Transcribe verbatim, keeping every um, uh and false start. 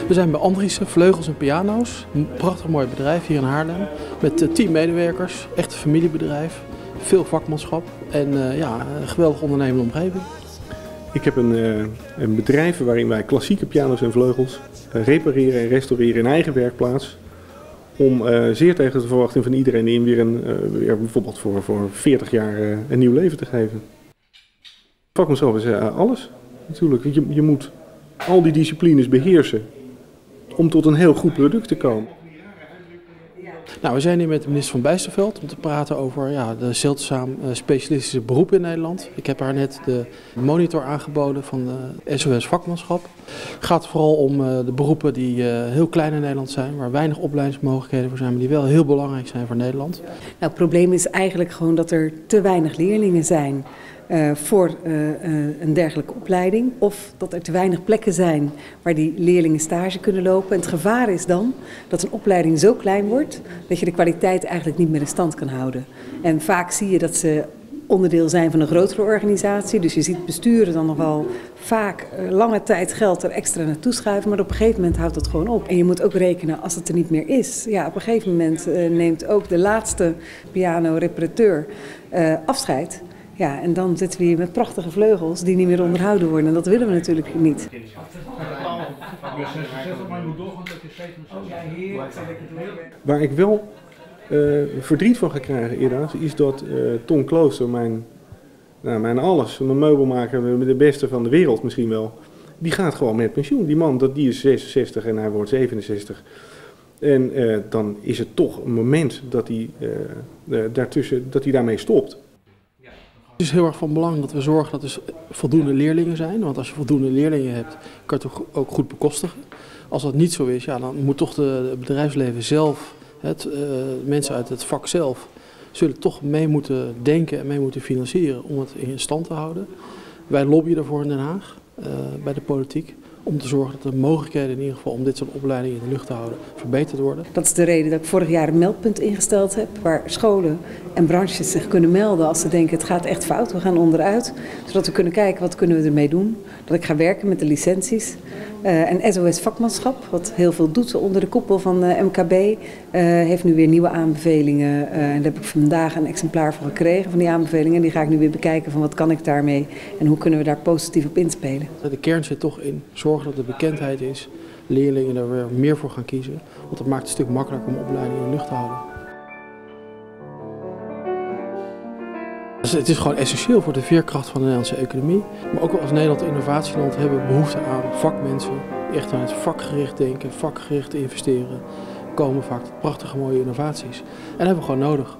We zijn bij Andriessen, Vleugels en Piano's. Een prachtig mooi bedrijf hier in Haarlem. Met tien medewerkers, echt een familiebedrijf. Veel vakmanschap en uh, ja, een geweldig ondernemende omgeving. Ik heb een, uh, een bedrijf waarin wij klassieke piano's en vleugels uh, repareren en restaureren in eigen werkplaats. Om uh, zeer tegen de verwachting van iedereen in weer, een, uh, weer bijvoorbeeld voor, voor veertig jaar uh, een nieuw leven te geven. Vakmanschap is uh, alles natuurlijk. Je, je moet al die disciplines beheersen om tot een heel goed product te komen. Nou, we zijn hier met de minister van Bijsterveld om te praten over ja, de zeldzaam uh, specialistische beroepen in Nederland. Ik heb haar net de monitor aangeboden van de S O S vakmanschap. Het gaat vooral om uh, de beroepen die uh, heel klein in Nederland zijn, waar weinig opleidingsmogelijkheden voor zijn, maar die wel heel belangrijk zijn voor Nederland. Nou, het probleem is eigenlijk gewoon dat er te weinig leerlingen zijn. Uh, voor uh, uh, een dergelijke opleiding. Of dat er te weinig plekken zijn waar die leerlingen stage kunnen lopen. En het gevaar is dan dat een opleiding zo klein wordt dat je de kwaliteit eigenlijk niet meer in stand kan houden. En vaak zie je dat ze onderdeel zijn van een grotere organisatie. Dus je ziet besturen dan nog wel vaak uh, lange tijd geld er extra naartoe schuiven. Maar op een gegeven moment houdt dat gewoon op. En je moet ook rekenen als het er niet meer is. Ja, op een gegeven moment uh, neemt ook de laatste piano-reparateur uh, afscheid. Ja, en dan zitten we hier met prachtige vleugels die niet meer onderhouden worden. En dat willen we natuurlijk niet. Waar ik wel uh, verdriet van ga krijgen inderdaad, is dat uh, Ton Klooster, mijn, nou, mijn alles, mijn meubelmaker, de beste van de wereld misschien wel, die gaat gewoon met pensioen. Die man, dat, die is zesenzestig en hij wordt zevenenzestig. En uh, dan is het toch een moment dat hij, uh, uh, daartussen, dat hij daarmee stopt. Het is heel erg van belang dat we zorgen dat er voldoende leerlingen zijn. Want als je voldoende leerlingen hebt, kan je het ook goed bekostigen. Als dat niet zo is, ja, dan moet toch de, het bedrijfsleven zelf, het, uh, mensen uit het vak zelf, zullen toch mee moeten denken en mee moeten financieren om het in stand te houden. Wij lobbyen daarvoor in Den Haag, uh, bij de politiek, om te zorgen dat de mogelijkheden in ieder geval om dit soort opleidingen in de lucht te houden verbeterd worden. Dat is de reden dat ik vorig jaar een meldpunt ingesteld heb waar scholen en branches zich kunnen melden als ze denken het gaat echt fout, we gaan onderuit. Zodat we kunnen kijken wat kunnen we ermee doen. Dat ik ga werken met de licenties. Uh, en S O S vakmanschap, wat heel veel doet onder de koepel van uh, M K B, uh, heeft nu weer nieuwe aanbevelingen. Uh, en daar heb ik vandaag een exemplaar van gekregen van die aanbevelingen. En die ga ik nu weer bekijken van wat kan ik daarmee en hoe kunnen we daar positief op inspelen. De kern zit toch in zorgen dat er bekendheid is, leerlingen er weer meer voor gaan kiezen. Want dat maakt het een stuk makkelijker om opleidingen in de lucht te houden. Dus het is gewoon essentieel voor de veerkracht van de Nederlandse economie. Maar ook als Nederland innovatieland hebben we behoefte aan vakmensen die echt aan het vakgericht denken, vakgericht investeren. Komen vaak tot prachtige mooie innovaties. En dat hebben we gewoon nodig.